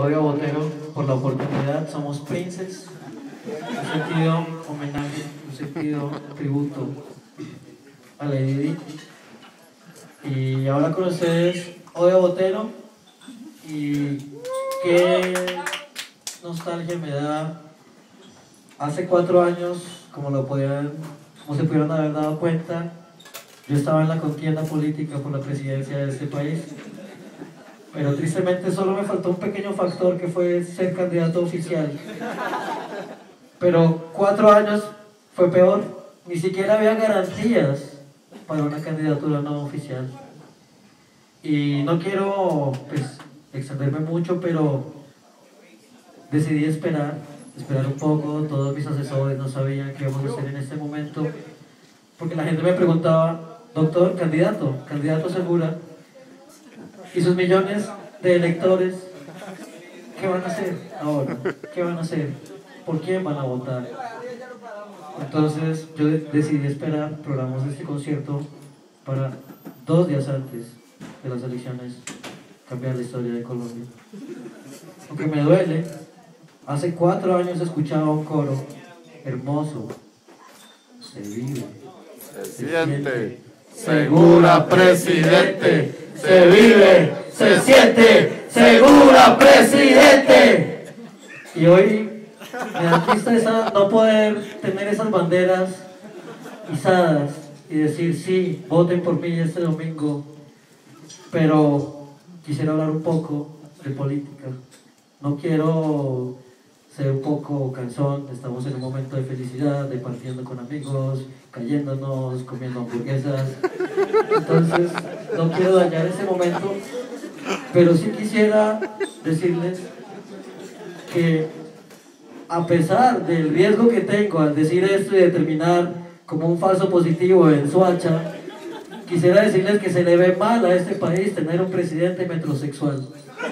Claudia Botero por la oportunidad. Somos Princes, un sentido homenaje, un sentido tributo a Lady Di. Y ahora con ustedes, Claudia Botero, y qué nostalgia me da. Hace 4 años, como se pudieron haber dado cuenta, yo estaba en la contienda política por la presidencia de este país, pero tristemente solo me faltó un pequeño factor, que fue ser candidato oficial. Pero 4 años fue peor, ni siquiera había garantías para una candidatura no oficial. Y no quiero extenderme mucho, pero decidí esperar un poco. Todos mis asesores no sabían qué íbamos a hacer en este momento, porque la gente me preguntaba: doctor, candidato Segura, y sus millones de electores, ¿qué van a hacer ahora? ¿Qué van a hacer? ¿Por quién van a votar? Entonces yo decidí esperar. Programamos este concierto para 2 días antes de las elecciones cambiar la historia de Colombia. Aunque me duele, hace 4 años escuchaba un coro hermoso: se vive, se siente, Segura presidente, se vive, se siente, Segura presidente. Y hoy me da tristeza no poder tener esas banderas izadas y decir: sí, voten por mí este domingo. Pero quisiera hablar un poco de política. No quiero ser un poco cansón. Estamos en un momento de felicidad, de partiendo con amigos, cayéndonos, comiendo hamburguesas. Entonces no quiero dañar ese momento, pero sí quisiera decirles que, a pesar del riesgo que tengo al decir esto y de terminar como un falso positivo en Soacha, quisiera decirles que se le ve mal a este país tener un presidente metrosexual.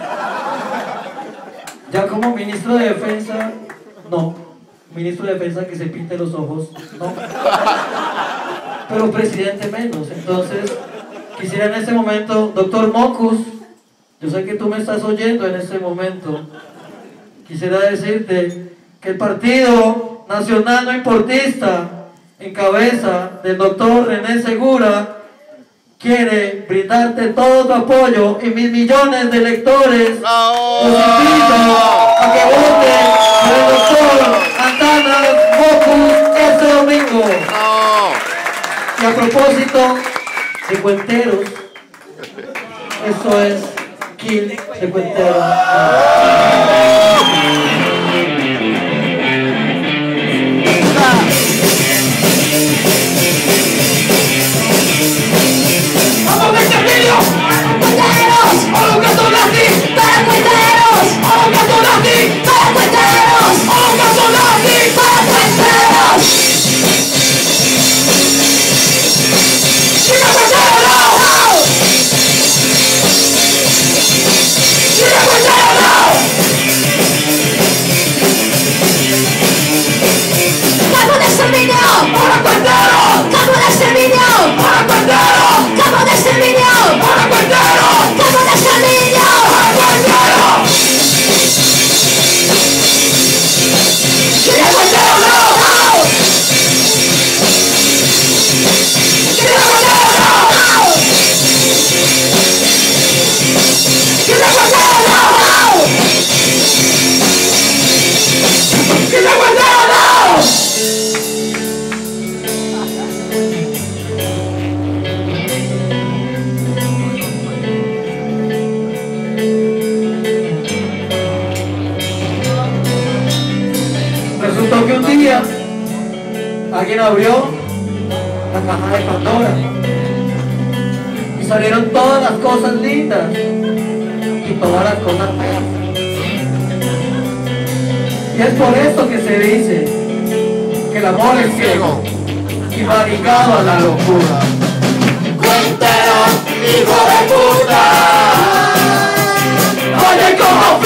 Ya como ministro de Defensa, no. Ministro de Defensa que se pinte los ojos, no. Pero presidente menos. Entonces, quisiera en este momento, doctor Mocus, yo sé que tú me estás oyendo en este momento, quisiera decirte que el Partido Nacional No Importista, en cabeza del doctor René Segura, quiere brindarte todo tu apoyo, y mis millones de electores los invito a que voten por el doctor Antanas Mocus este domingo. Y a propósito de cuenteros, esto es Kill de Cuenteros. Resultó que un día alguien abrió la caja de Pandora y salieron todas las cosas lindas y todas las cosas feas. Y es por esto que se dice que el amor es ciego y va ligado a la locura. ¡Cuentero, hijo de puta! ¡Oye, cómo